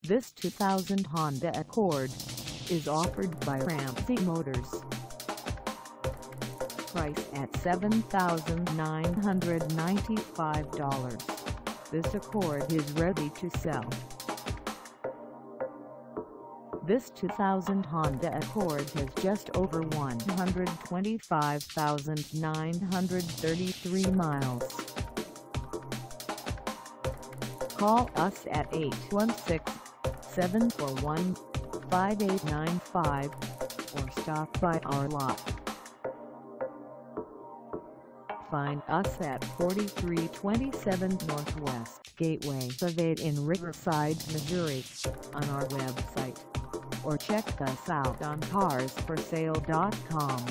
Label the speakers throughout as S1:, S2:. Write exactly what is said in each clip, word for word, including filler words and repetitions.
S1: This two thousand Honda Accord is offered by Ramsey Motors. Price at seven thousand nine hundred ninety-five dollars. This Accord is ready to sell. This two thousand Honda Accord has just over one hundred twenty-five thousand nine hundred thirty-three miles. Call us at eight one six, seven four one, five eight nine five or stop by our lot. Find us at forty-three twenty-seven Northwest Gateway Ave in Riverside, Missouri, on our website, or check us out on cars for sale dot com.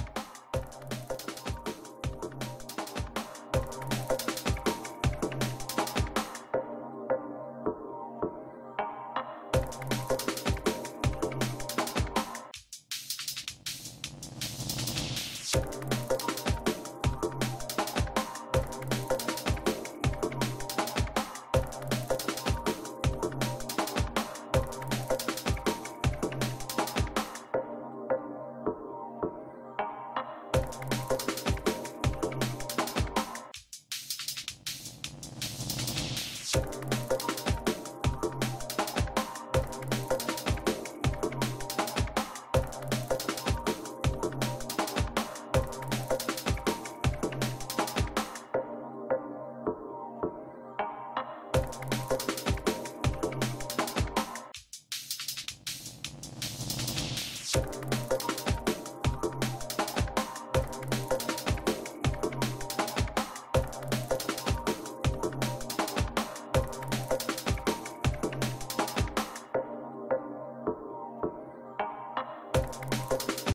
S2: You